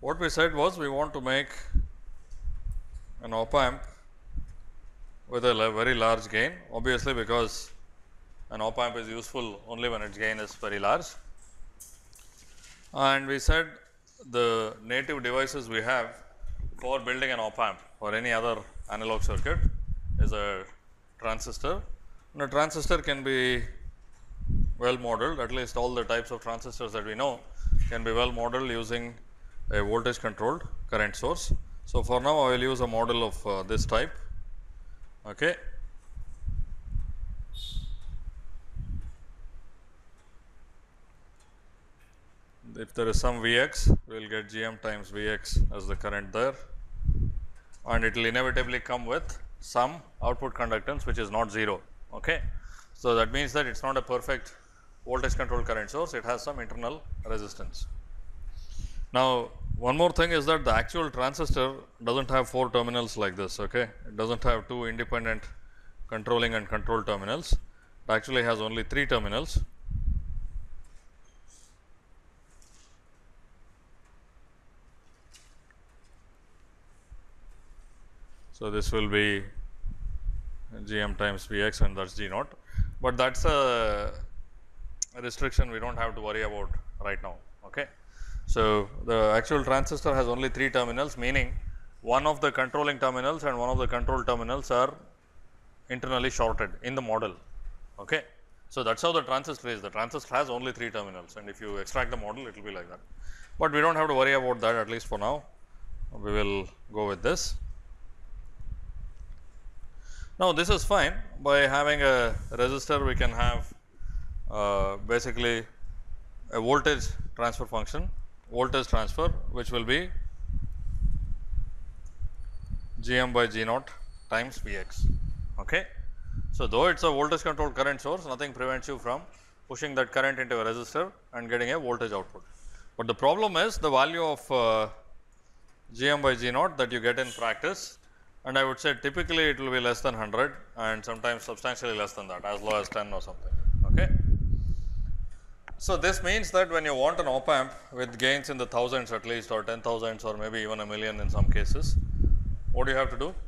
what we said was we want to make an op amp with a very large gain, obviously because an op amp is useful only when its gain is very large. And we said the native devices we have for building an op amp or any other analog circuit is a transistor, and a transistor can be well modeled, at least all the types of transistors that we know can be well modeled using a voltage controlled current source. So, for now I will use a model of this type. Okay. If there is some Vx, we will get Gm times Vx as the current there, and it will inevitably come with some output conductance which is not 0. Okay. So, that means that it is not a perfect voltage controlled current source, it has some internal resistance. Now, one more thing is that the actual transistor does not have 4 terminals like this. Okay. It does not have 2 independent controlling and control terminals, it actually has only 3 terminals. So, this will be Gm times Vx and that is G naught, but that is a restriction we do not have to worry about right now. Okay. So, the actual transistor has only 3 terminals, meaning one of the controlling terminals and one of the control terminals are internally shorted in the model. Okay. So, that is how the transistor is. The transistor has only 3 terminals, and if you extract the model, it will be like that, but we do not have to worry about that, at least for now. We will go with this. Now, this is fine. By having a resistor, we can have basically a voltage transfer function, voltage transfer, which will be Gm by G naught times Vx. Okay. So, though it is a voltage controlled current source, nothing prevents you from pushing that current into a resistor and getting a voltage output. But the problem is the value of Gm by G naught that you get in practice, and I would say typically it will be less than 100 and sometimes substantially less than that, as low as 10 or something. Okay. So, this means that when you want an op amp with gains in the thousands at least, or 10,000s, or maybe even a million in some cases, what do you have to do?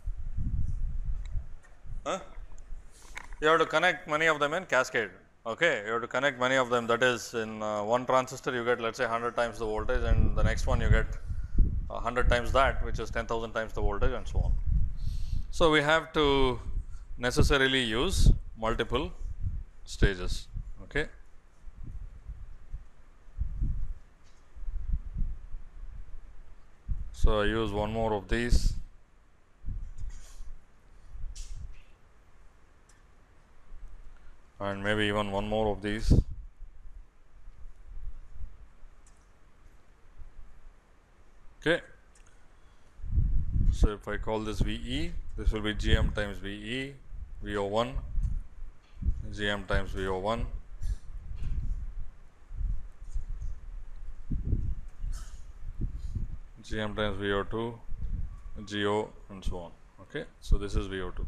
You have to connect many of them in cascade. Okay. You have to connect many of them, that is in one transistor you get, let us say 100 times the voltage, and the next one you get 100 times that, which is 10,000 times the voltage, and so on. So, we have to necessarily use multiple stages. Okay. So, I use one more of these. And maybe even one more of these. Okay. So, if I call this VE, this will be Gm times VE, VO1, Gm times VO1, Gm times VO2, GO, and so on. Okay. So, this is VO2.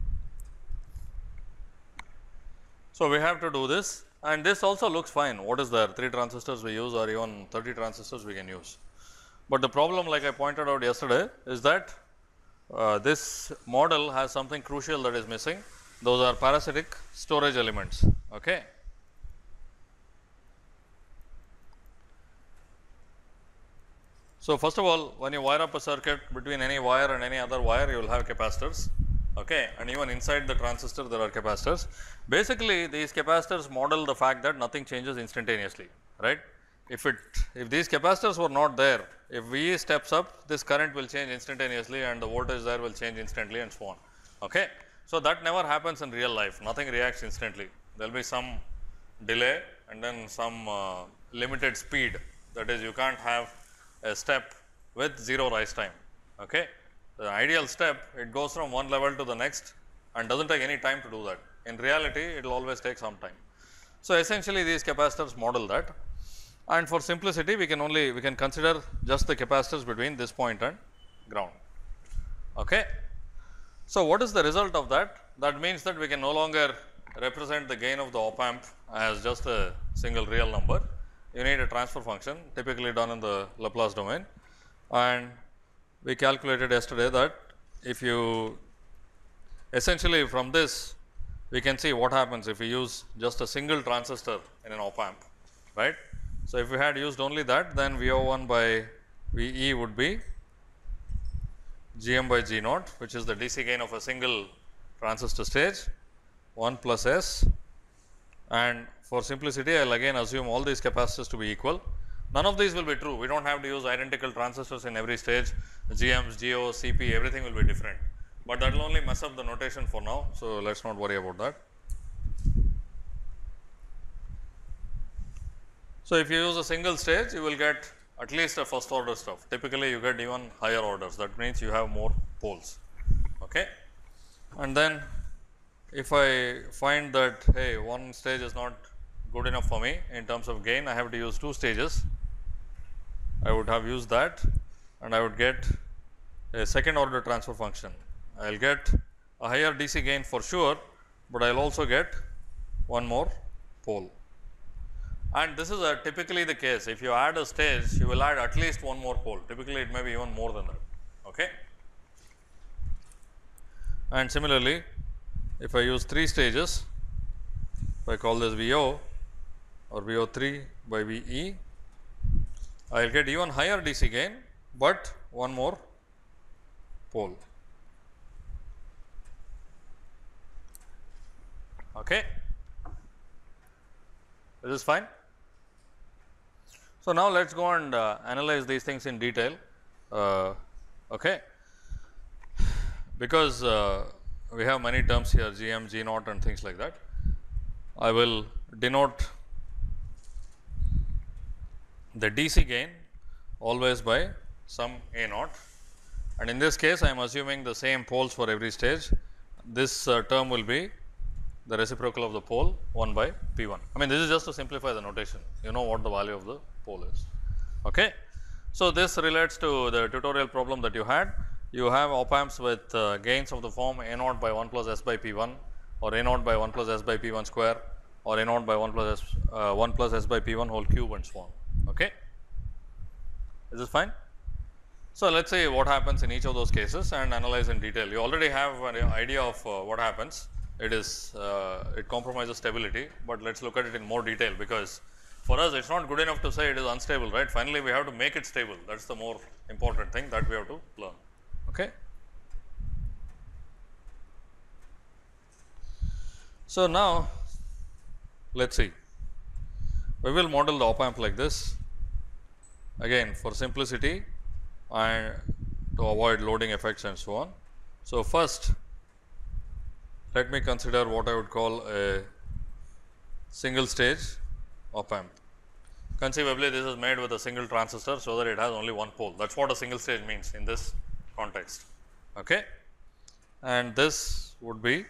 So, we have to do this, and this also looks fine. What is there? 3 transistors we use, or even 30 transistors we can use. But the problem, like I pointed out yesterday, is that this model has something crucial that is missing. Those are parasitic storage elements. Okay. So, first of all, when you wire up a circuit, between any wire and any other wire, you will have capacitors. Okay. And even inside the transistor there are capacitors. Basically, these capacitors model the fact that nothing changes instantaneously, right. If these capacitors were not there, if V steps up, this current will change instantaneously and the voltage there will change instantly, and so on. Okay. So, that never happens in real life, nothing reacts instantly. There will be some delay and then some limited speed, that is, you can't have a step with 0 rise time. Okay. The ideal step, it goes from one level to the next and does not take any time to do that. In reality, it will always take some time. So, essentially these capacitors model that, and for simplicity we can consider just the capacitors between this point and ground. Okay. So, what is the result of that? That means that we can no longer represent the gain of the op amp as just a single real number. You need a transfer function, typically done in the Laplace domain, and we calculated yesterday that if you essentially from this we can see what happens if we use just a single transistor in an op amp, right. So, if we had used only that, then V O 1 by V E would be G M by G naught, which is the DC gain of a single transistor stage 1 plus S, and for simplicity I will again assume all these capacitors to be equal. None of these will be true, we do not have to use identical transistors in every stage, GMs, GOs, CP, everything will be different, but that will only mess up the notation for now. So, let us not worry about that. So, if you use a single stage, you will get at least a first order stuff. Typically, you get even higher orders, that means you have more poles. Okay. And then if I find that hey, one stage is not good enough for me in terms of gain, I have to use 2 stages. I would have used that and I would get a second order transfer function. I will get a higher DC gain for sure, but I will also get one more pole. And this is typically the case. If you add a stage, you will add at least one more pole. Typically, it may be even more than that. Okay. And similarly, if I use 3 stages, if I call this VO or VO3 by VE, I will get even higher DC gain, but one more pole. Okay. This is fine. So, now let us go and analyze these things in detail, okay. Because we have many terms here GM, G naught and things like that. I will denote the DC gain always by some A naught, and in this case I am assuming the same poles for every stage. This term will be the reciprocal of the pole 1 by P 1. I mean, this is just to simplify the notation, you know what the value of the pole is. Okay. So, this relates to the tutorial problem that you had. You have op amps with gains of the form A naught by 1 plus S by P 1 or A naught by 1 plus S by P 1 square or A naught by 1 plus S by P 1 whole cube and so on. Okay. Is this fine? So, let us see what happens in each of those cases and analyze in detail. You already have an idea of what happens. It is it compromises stability, but let us look at it in more detail, because for us it is not good enough to say it is unstable, right. Finally, we have to make it stable, that is the more important thing that we have to learn. Okay. So, now let us see, we will model the op amp like this again for simplicity and to avoid loading effects and so on. So, first let me consider what I would call a single stage op amp. Conceivably, this is made with a single transistor, so that it has only one pole. That is what a single stage means in this context. Okay. And this would be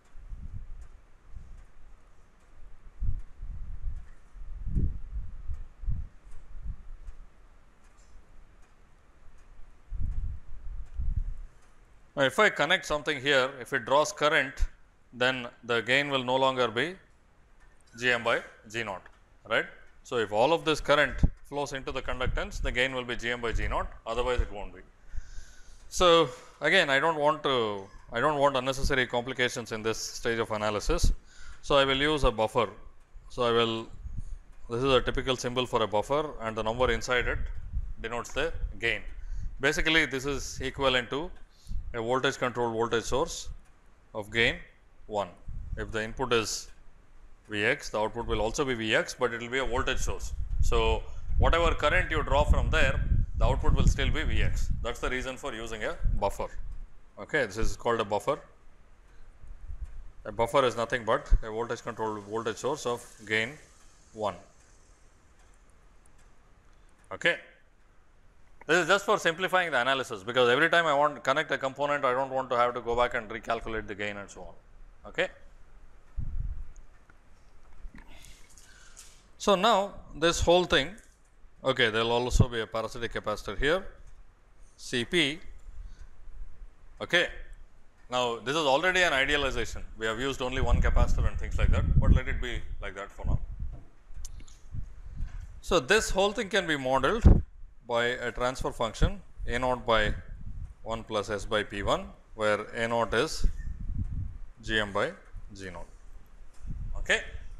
now, if I connect something here, if it draws current, then the gain will no longer be G M by G naught, right. So, if all of this current flows into the conductance, the gain will be G M by G naught, otherwise it will not be. So, again I do not want unnecessary complications in this stage of analysis. So, I will use a buffer. So, this is a typical symbol for a buffer and the number inside it denotes the gain. Basically, this is equivalent to a voltage controlled voltage source of gain 1. If the input is V x, the output will also be V x, but it will be a voltage source. So, whatever current you draw from there, the output will still be V x. That is the reason for using a buffer. Okay, this is called a buffer. A buffer is nothing but a voltage controlled voltage source of gain 1. Okay. This is just for simplifying the analysis, because every time I want to connect a component, I do not want to have to go back and recalculate the gain and so on. Okay. So, now this whole thing, okay, there will also be a parasitic capacitor here, Cp. Okay. Now, this is already an idealization, we have used only one capacitor and things like that, but let it be like that for now. So, this whole thing can be modeled by a transfer function A naught by 1 plus S by P 1, where A naught is G m by G naught. Okay.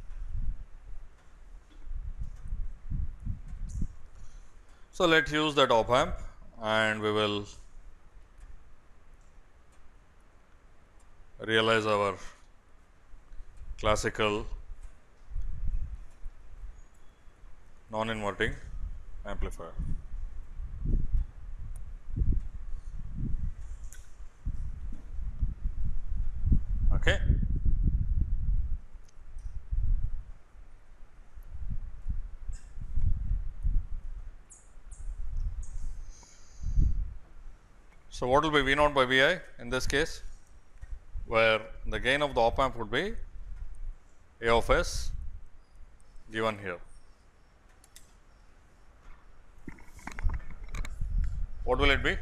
So, let us use that op amp and we will realize our classical non-inverting amplifier. Okay. So, what will be V naught by V I in this case, where the gain of the op amp would be A of S given here. What will it be?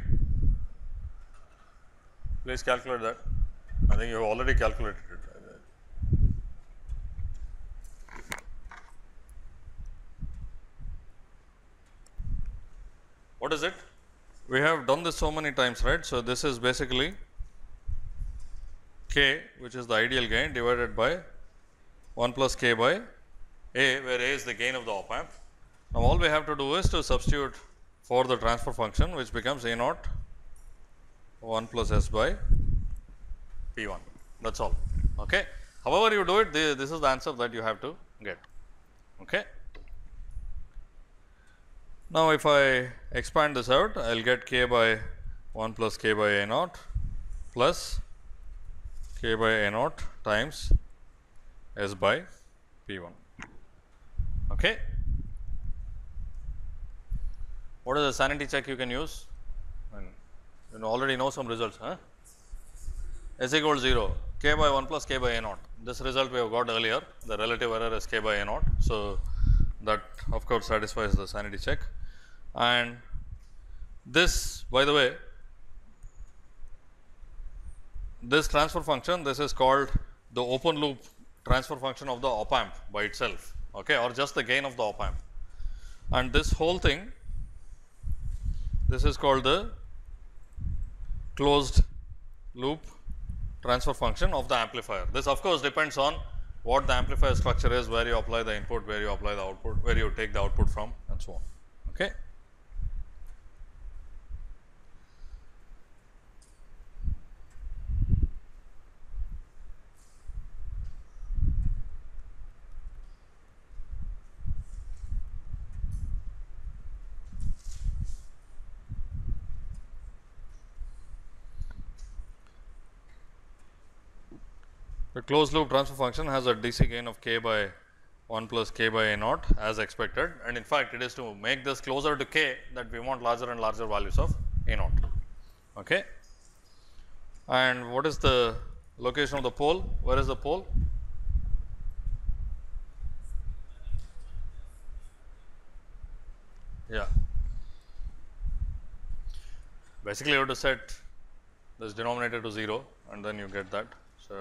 Please calculate that. I think you have already calculated it. What is it? We have done this so many times, right? So, this is basically K, which is the ideal gain, divided by 1 plus K by A, where A is the gain of the op amp. Now, all we have to do is to substitute for the transfer function, which becomes A naught 1 plus S by P 1. That is all. Okay. However, you do it, this is the answer that you have to get. Okay. Now, if I expand this out, I will get K by 1 plus K by A naught plus K by A naught times S by P 1. Okay. What is the sanity check you can use? And you already know some results. Huh? S equals 0, K by 1 plus K by A naught. This result we have got earlier, the relative error is K by A naught. So, that of course satisfies the sanity check. And this, by the way, this transfer function, this is called the open loop transfer function of the op amp by itself, okay, or just the gain of the op amp. And this whole thing, this is called the closed loop transfer function of the amplifier. This of course depends on what the amplifier structure is, where you apply the input, where you apply the output, where you take the output from, and so on. Okay. The closed loop transfer function has a DC gain of K by 1 plus K by A naught as expected, and in fact, it is to make this closer to K that we want larger and larger values of A naught. Okay. And what is the location of the pole? Where is the pole? Yeah. Basically, you have to set this denominator to 0 and then you get that. So,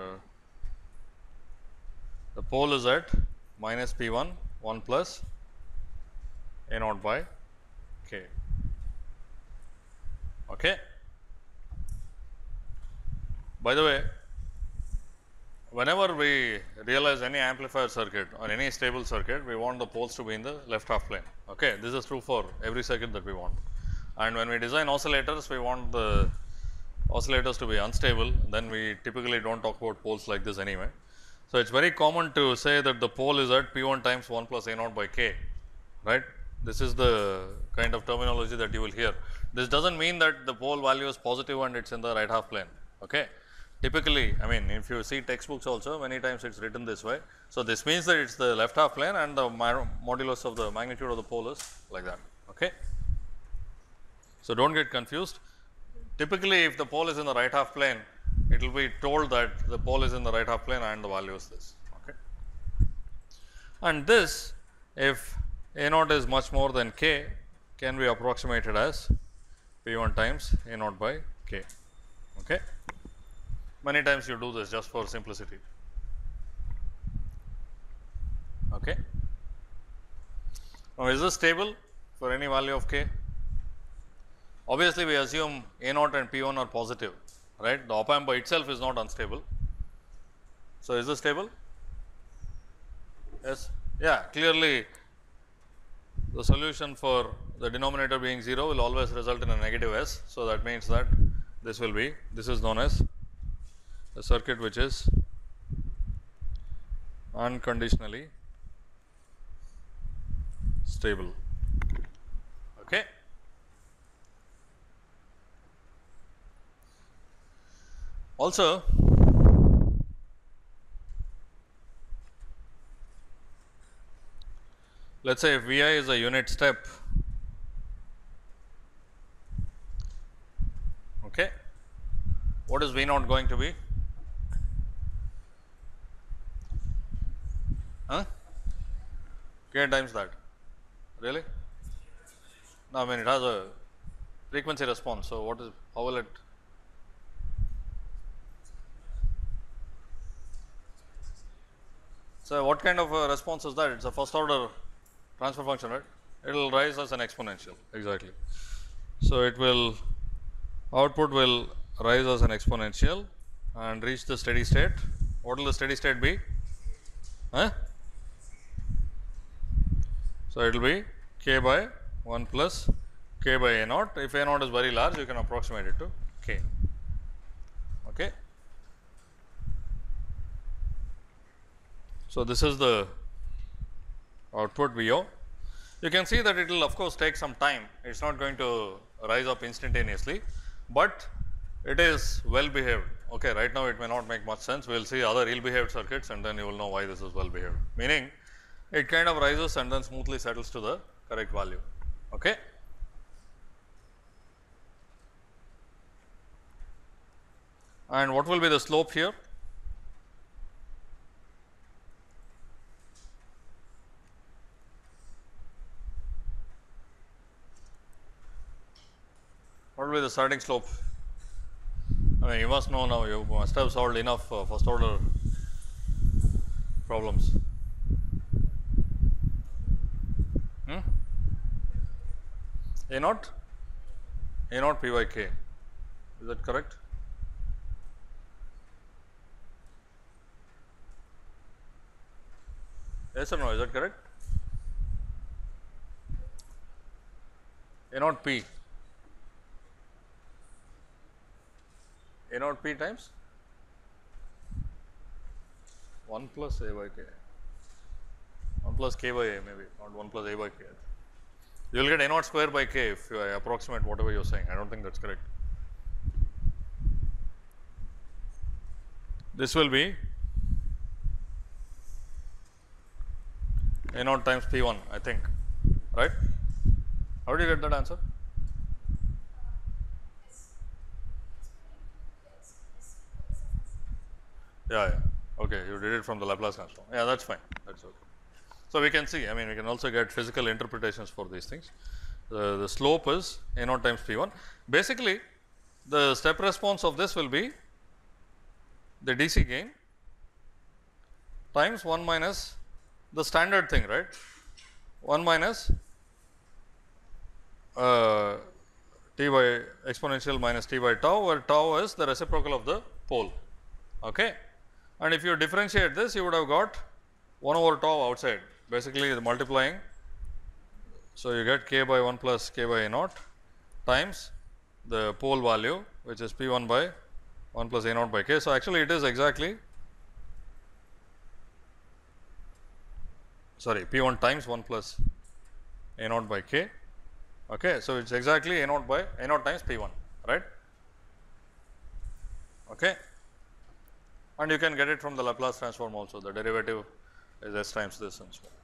the pole is at minus P 1 1 plus A naught by K. Okay. By the way, whenever we realize any amplifier circuit or any stable circuit, we want the poles to be in the left half plane. Okay. This is true for every circuit that we want. And when we design oscillators, we want the oscillators to be unstable, then we typically do not talk about poles like this anyway. So, it is very common to say that the pole is at P 1 times 1 plus A naught by K, right. This is the kind of terminology that you will hear. This does not mean that the pole value is positive and it is in the right half plane. Okay. Typically, I mean, if you see textbooks also, many times it is written this way. So, this means that it is the left half plane and the modulus of the magnitude of the pole is like that. Okay. So, do not get confused. Typically, if the pole is in the right half plane, it will be told that the pole is in the right half plane and the value is this. Okay. And this, if A naught is much more than K, can be approximated as P 1 times A naught by K. Okay. Many times you do this just for simplicity. Okay. Now, is this stable for any value of K? Obviously, we assume A naught and P 1 are positive, right. The op amp by itself is not unstable. So, is this stable? Yes. Yeah, clearly the solution for the denominator being 0 will always result in a negative S. So, that means that this will be, this is known as a circuit which is unconditionally stable. Okay. Also, let us say if V I is a unit step, okay, what is V naught going to be? Huh? K times that, really? No, I mean it has a frequency response. So, what is, how will it? So, what kind of a response is that? It is a first order transfer function, right? It will rise as an exponential, exactly. So, it will, output will rise as an exponential and reach the steady state. What will the steady state be? Huh? So, it will be k by 1 plus k by A naught. If A naught is very large, you can approximate it to k. Okay. So, this is the output V O. You can see that it will of course take some time. It is not going to rise up instantaneously, but it is well behaved. Okay, right now it may not make much sense. We will see other ill behaved circuits and then you will know why this is well behaved. Meaning it kind of rises and then smoothly settles to the correct value. Okay. And what will be the slope here? What will be the starting slope? I mean, you must know now, you must have solved enough first order problems. A naught? A naught P by K. Is that correct? Yes or no? Is that correct? A naught P. A naught P times 1 plus A by K. 1 plus K by A maybe, not 1 plus A by K. You will get A naught square by K if you approximate whatever you are saying. I do not think that is correct. This will be A naught times P 1, I think, right? How did you get that answer? Yeah, okay, you did it from the Laplace transform. Yeah, that is fine, that is okay. So, we can see, I mean, we can also get physical interpretations for these things. The slope is A naught times P 1. Basically, the step response of this will be the DC gain times 1 minus the standard thing, right, 1 minus t by exponential minus t by tau, where tau is the reciprocal of the pole. Okay. And if you differentiate this, you would have got 1 over tau outside, basically the multiplying. So, you get k by 1 plus k by A naught times the pole value, which is P 1 by 1 plus A naught by k. So, actually it is exactly, sorry, P 1 times 1 plus A naught by k. Okay. So, it is exactly A naught by A naught times P 1, right. Okay. And you can get it from the Laplace transform also, the derivative is S times this and so on.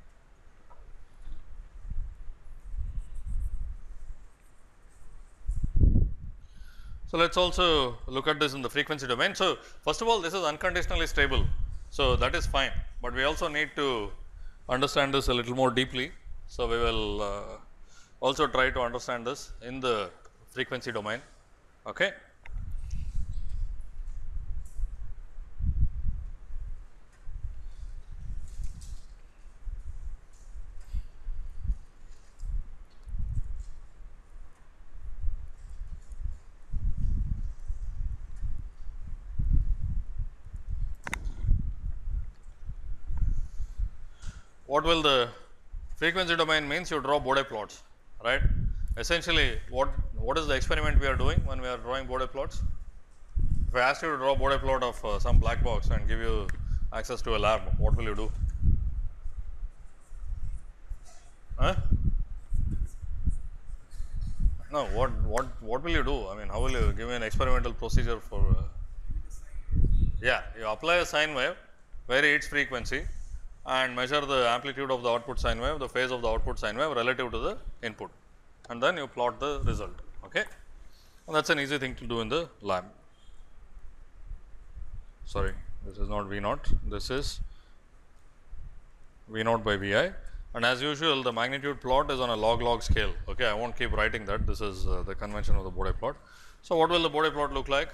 So, let us also look at this in the frequency domain. So, first of all, this is unconditionally stable. So, that is fine, but we also need to understand this a little more deeply. So, we will also try to understand this in the frequency domain. Okay. what will the frequency domain means? You draw Bode plots, right? Essentially, what is the experiment we are doing when we are drawing Bode plots? If I ask you to draw Bode plot of some black box and give you access to a lab, what will you do? Huh? No, what will you do? I mean, how will you give me an experimental procedure for? Yeah, you apply a sine wave, vary its frequency, and measure the amplitude of the output sine wave, the phase of the output sine wave relative to the input, and then you plot the result. Okay, and that's an easy thing to do in the lab. Sorry, this is not V naught. This is V naught by Vi. And as usual, the magnitude plot is on a log scale. Okay, I won't keep writing that. This is the convention of the Bode plot. So, what will the Bode plot look like?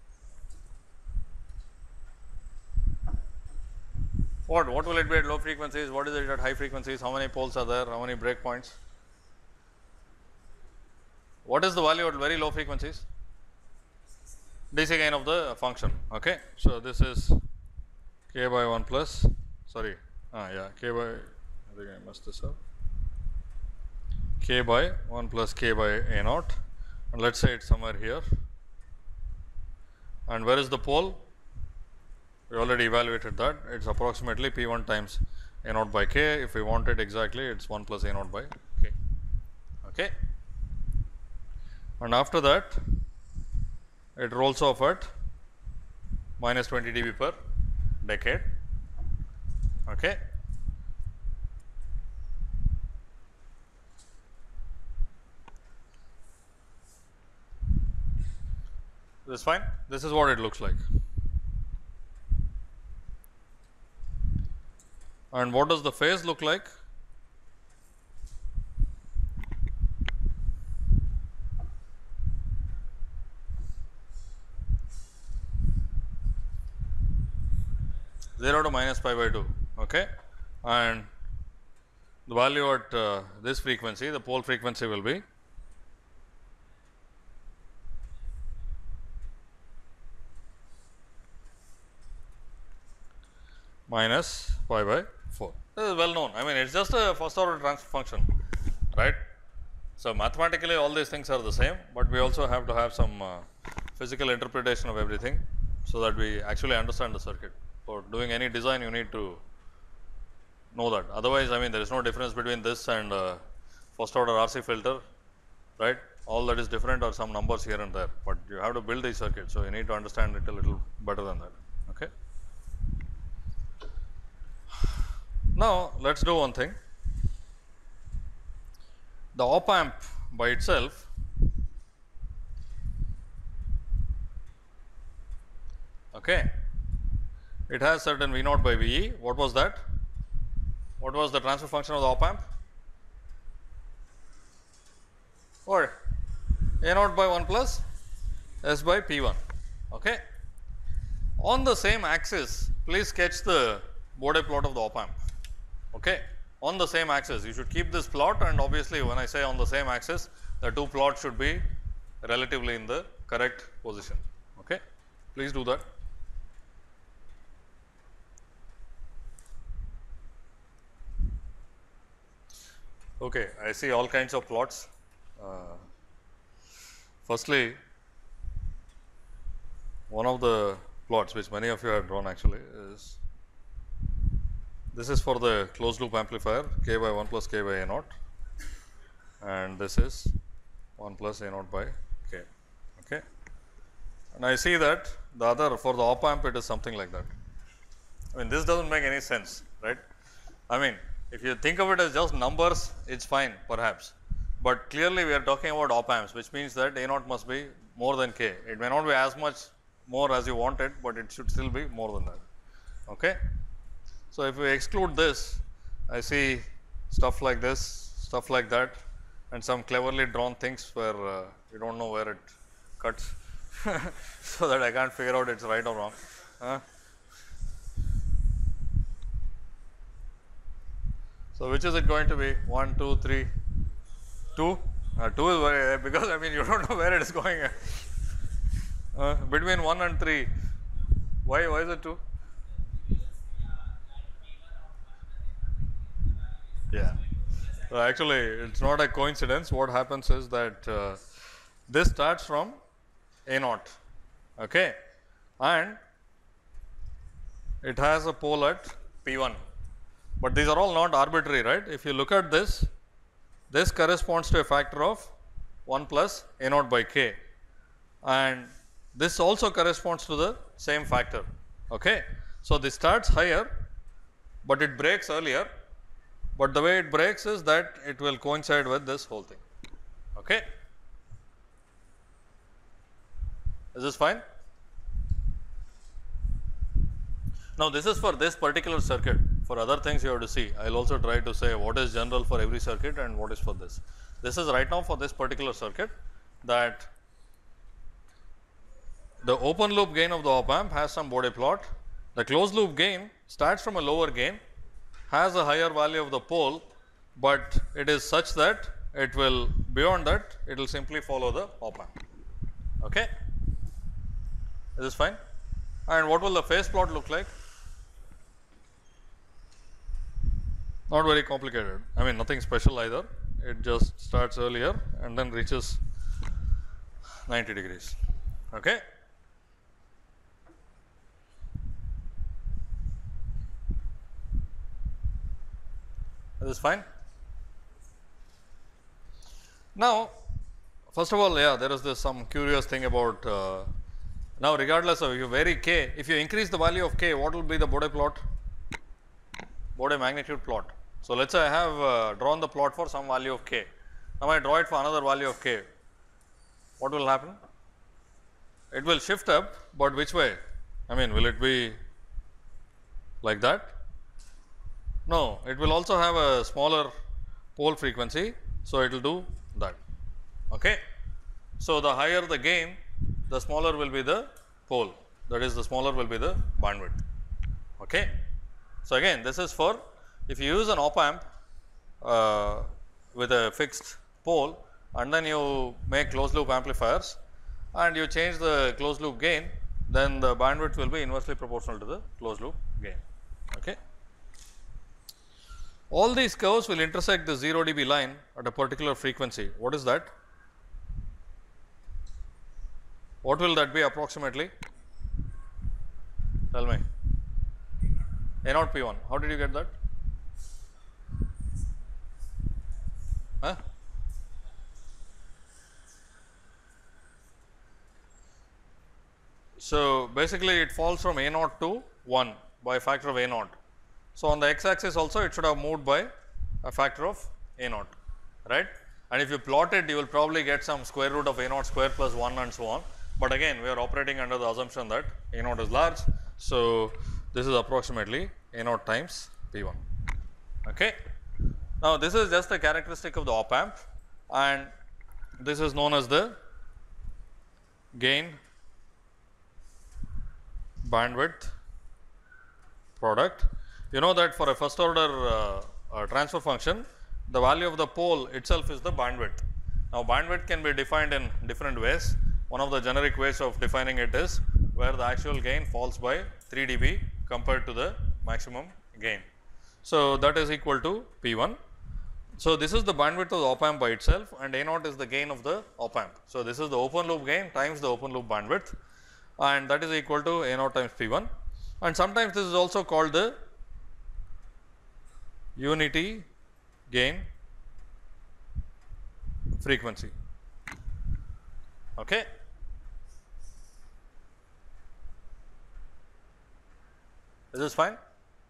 What will it be at low frequencies? What is it at high frequencies? How many poles are there? How many breakpoints? What is the value at very low frequencies? DC gain of the function. Okay, so this is k by 1 plus. Sorry, k by. I think I messed this up. K by 1 plus k by a naught, and let us say it is somewhere here. And where is the pole? We already evaluated that. It is approximately P 1 times a naught by k. If we want it exactly, it is 1 plus a naught by k. Okay. And after that, it rolls off at minus 20 dB per decade. Okay. This is fine. This is what it looks like. And what does the phase look like? Zero to minus pi by 2. Okay, and the value at this frequency, the pole frequency will be minus pi by 4. This is well known. I mean, it is just a first order transfer function, right. So, mathematically all these things are the same, but we also have to have some physical interpretation of everything, so that we actually understand the circuit. For doing any design, you need to know that. Otherwise, I mean, there is no difference between this and first order RC filter, right. All that is different are some numbers here and there, but you have to build the circuit. So, you need to understand it a little better than that. Okay. Now, let us do one thing. The op amp by itself okay, it has certain V naught by VE. What was that? What was the transfer function of the op amp? What? A naught by 1 plus S by P1. Okay. On the same axis, please sketch the Bode plot of the op amp. Okay. On the same axis, you should keep this plot, and obviously, when I say on the same axis, the two plots should be relatively in the correct position. Okay. Please do that. Okay, I see all kinds of plots. Firstly, one of the plots which many of you have drawn actually is this is for the closed loop amplifier k by 1 plus k by a naught, and this is 1 plus a naught by k. Okay. And I see that the other for the op amp it is something like that. I mean, this does not make any sense, right. I mean, if you think of it as just numbers, it is fine perhaps, but clearly we are talking about op amps, which means that a naught must be more than k. It may not be as much more as you want it, but it should still be more than that. Okay. So, if we exclude this, I see stuff like this, stuff like that, and some cleverly drawn things where you do not know where it cuts, so that I can't figure out it is right or wrong. So, which is it going to be? 1, 2, 3, 2? 2 is very, because I mean you do not know where it is going. Between 1 and 3, why is it 2? Yeah. Actually, it's not a coincidence. What happens is that this starts from A naught, okay, and it has a pole at P1. But these are all not arbitrary, right? If you look at this, this corresponds to a factor of 1 plus A naught by k, and this also corresponds to the same factor. Okay. So, this starts higher, but it breaks earlier, but the way it breaks is that it will coincide with this whole thing. Okay. Is this fine? Now, this is for this particular circuit. For other things you have to see. I will also try to say what is general for every circuit and what is for this. This is right now for this particular circuit, that the open loop gain of the op amp has some Bode plot. The closed loop gain starts from a lower gain, has a higher value of the pole, but it is such that it will, beyond that it will simply follow the op amp. Okay. Is this fine? And what will the phase plot look like? Not very complicated. I mean, nothing special either. It just starts earlier and then reaches 90 degrees. Okay. Is this fine? Now, first of all, yeah, there is this some curious thing about now, regardless of if you vary k, if you increase the value of k, what will be the Bode plot? Bode magnitude plot. So, let us say I have drawn the plot for some value of k. Now, I draw it for another value of k. What will happen? It will shift up, but which way? I mean, will it be like that? No, it will also have a smaller pole frequency. So, it will do that. Okay. So, the higher the gain, the smaller will be the pole, that is the smaller will be the bandwidth. Okay. So, again this is for if you use an op amp with a fixed pole and then you make closed loop amplifiers and you change the closed loop gain, then the bandwidth will be inversely proportional to the closed loop gain. Okay. All these curves will intersect the 0 dB line at a particular frequency. What is that? What will that be approximately? Tell me. A naught P1. How did you get that? Huh? So, basically it falls from A naught to 1 by a factor of A naught. So, on the x axis also it should have moved by a factor of A naught, right. And if you plot it, you will probably get some square root of A naught square plus 1 and so on. But again, we are operating under the assumption that A naught is large. So, this is approximately A naught times P1. Okay. Now, this is just a characteristic of the op amp, and this is known as the gain bandwidth product. You know that for a first order transfer function, the value of the pole itself is the bandwidth. Now, bandwidth can be defined in different ways. One of the generic ways of defining it is where the actual gain falls by 3 dB compared to the maximum gain. So, that is equal to P1. So, this is the bandwidth of the op amp by itself, and A naught is the gain of the op amp. So, this is the open loop gain times the open loop bandwidth, and that is equal to A naught times P1. And sometimes this is also called the unity gain frequency. Okay. Is this fine?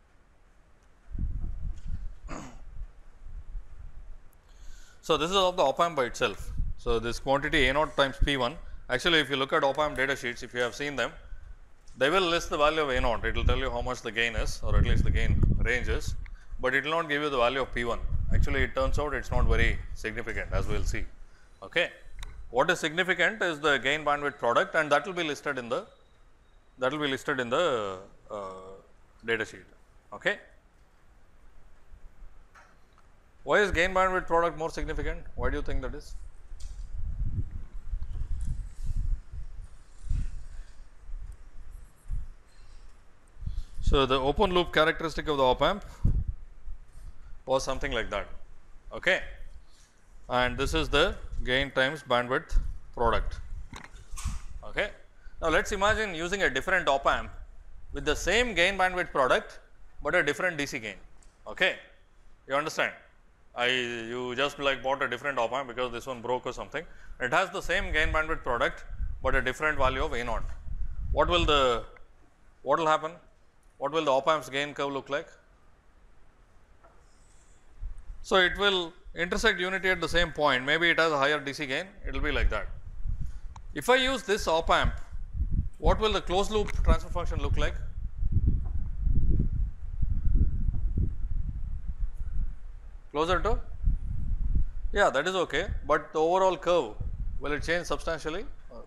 So, this is of the op amp by itself. So, this quantity A naught times P1, actually if you look at op amp data sheets, if you have seen them, they will list the value of A naught, it will tell you how much the gain is, or at least the gain range is, but it will not give you the value of P1. Actually, it turns out it is not very significant, as we will see. Okay. What is significant is the gain bandwidth product, and that will be listed in the data sheet. Okay. Why is gain bandwidth product more significant? Why do you think that is? So, the open loop characteristic of the op amp was something like that. Okay. And this is the gain times bandwidth product. Okay. Now, let us imagine using a different op amp with the same gain bandwidth product, but a different DC gain. Okay. You understand? You just like bought a different op amp because this one broke or something. It has the same gain bandwidth product, but a different value of A naught. What will happen? What will the op amp's gain curve look like? So, it will intersect unity at the same point, maybe it has a higher DC gain, it will be like that. If I use this op amp, what will the closed loop transfer function look like? Closer to? Yeah, that is okay, but the overall curve, will it change substantially?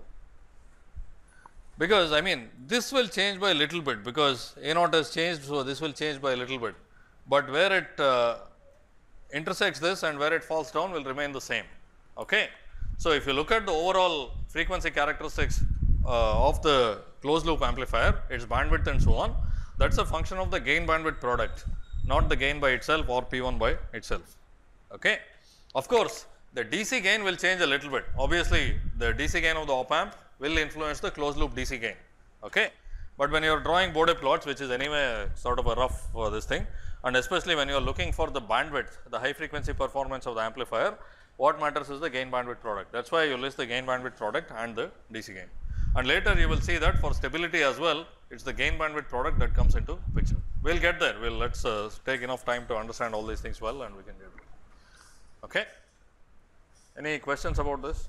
Because I mean this will change by a little bit, because A naught has changed, so this will change by a little bit, but where it intersects this and where it falls down will remain the same. Okay. So, if you look at the overall frequency characteristics of the closed loop amplifier, its bandwidth and so on, that is a function of the gain bandwidth product, not the gain by itself or P1 by itself. Okay. Of course, the DC gain will change a little bit. Obviously, the DC gain of the op amp will influence the closed loop DC gain. Okay. But when you are drawing Bode plots, which is anyway sort of a rough this thing, and especially when you are looking for the bandwidth, the high frequency performance of the amplifier, what matters is the gain bandwidth product. That is why you list the gain bandwidth product and the DC gain. And later you will see that for stability as well, it is the gain bandwidth product that comes into picture. We will get there, let us take enough time to understand all these things well, and we can get there. Okay. Any questions about this?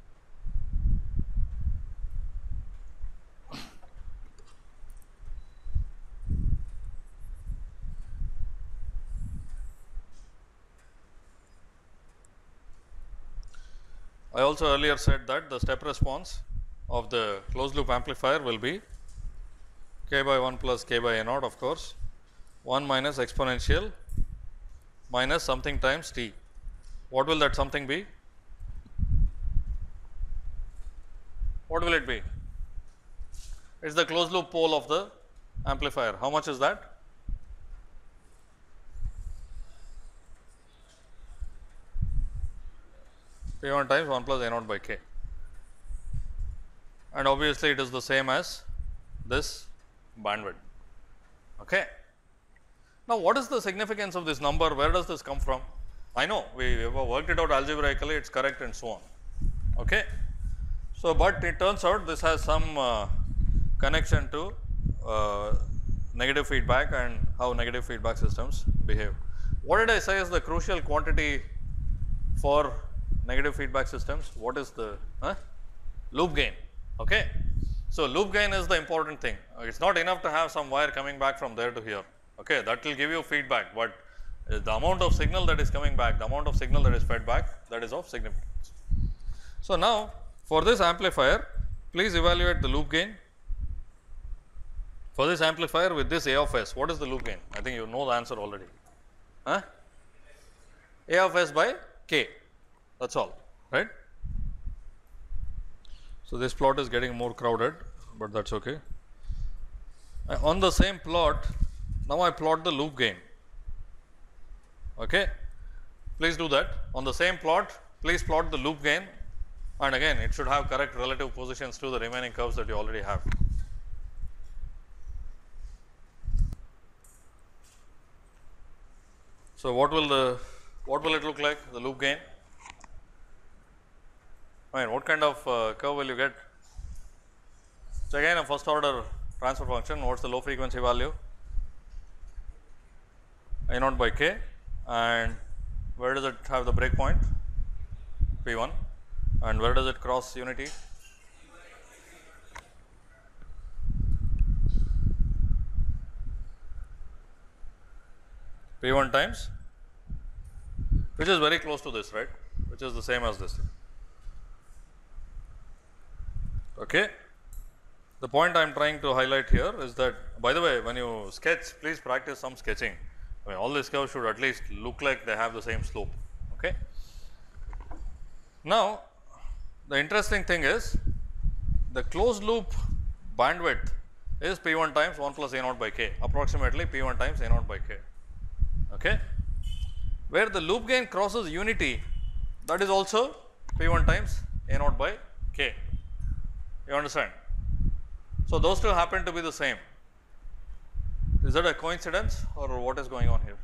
I also earlier said that the step response of the closed loop amplifier will be k by 1 plus k by A naught, of course, 1 minus exponential minus something times t. What will that something be? What will it be? It is the closed loop pole of the amplifier. How much is that? P1 times 1 plus A naught by k, and obviously it is the same as this bandwidth. Okay. Now, what is the significance of this number? Where does this come from? I know we have worked it out algebraically, it is correct and so on. Okay. So, but it turns out this has some connection to negative feedback and how negative feedback systems behave. What did I say is the crucial quantity for negative feedback systems? What is the loop gain? Okay. So, loop gain is the important thing. It is not enough to have some wire coming back from there to here. Okay. That will give you feedback, but the amount of signal that is coming back, the amount of signal that is fed back, that is of significance. So, now for this amplifier, please evaluate the loop gain. For this amplifier with this A of S, what is the loop gain? I think you know the answer already. A of S by k, that is all, right. So, this plot is getting more crowded, but that is okay. On the same plot, now I plot the loop gain. Okay. Please do that. On the same plot, please plot the loop gain, and again it should have correct relative positions to the remaining curves that you already have. So, what will it look like, the loop gain? I mean, what kind of curve will you get? So, again a first order transfer function. What is the low frequency value? A naught by k, and where does it have the breakpoint? P1, and where does it cross unity? P1 times, which is very close to this, right, which is the same as this. Okay. The point I am trying to highlight here is that, by the way, when you sketch, please practice some sketching. I mean, all these curves should at least look like they have the same slope. Okay. Now, the interesting thing is the closed loop bandwidth is P1 times 1 plus A naught by k, approximately P1 times A naught by k. Okay. where the loop gain crosses unity, that is also P1 times A naught by K. You understand? So, those two happen to be the same. Is that a coincidence or what is going on here?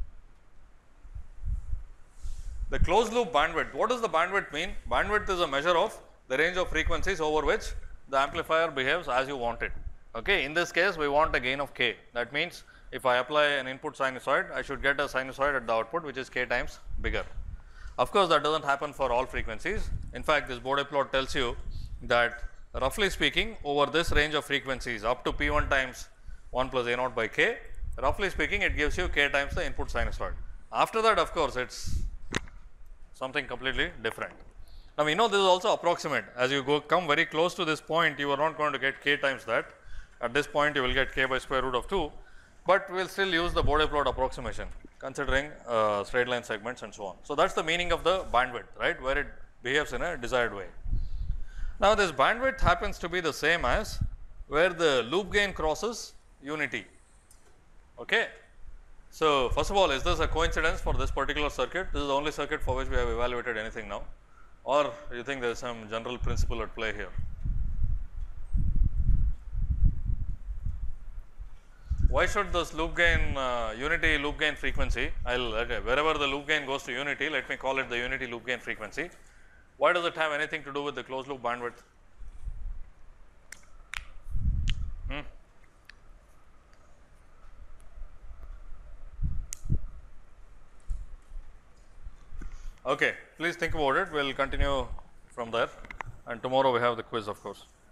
The closed loop bandwidth, what does the bandwidth mean? Bandwidth is a measure of the range of frequencies over which the amplifier behaves as you want it. Okay. In this case, we want a gain of K. That means, if I apply an input sinusoid, I should get a sinusoid at the output which is K times bigger. Of course, that does not happen for all frequencies. In fact, this Bode plot tells you that roughly speaking, over this range of frequencies up to P1 times 1 plus A naught by K, roughly speaking it gives you K times the input sinusoid. After that, of course, it is something completely different. Now, we know this is also approximate. As you come very close to this point, you are not going to get K times that. At this point, you will get K by square root of 2, but we will still use the Bode plot approximation considering straight line segments and so on. So, that is the meaning of the bandwidth, right, where it behaves in a desired way. Now, this bandwidth happens to be the same as where the loop gain crosses unity. Okay. So, first of all, is this a coincidence for this particular circuit? This is the only circuit for which we have evaluated anything now, or you think there is some general principle at play here? Why should this loop gain unity loop gain frequency, wherever the loop gain goes to unity, let me call it the unity loop gain frequency. Why does it have anything to do with the closed loop bandwidth? Okay, please think about it. We will continue from there, and tomorrow we have the quiz, of course.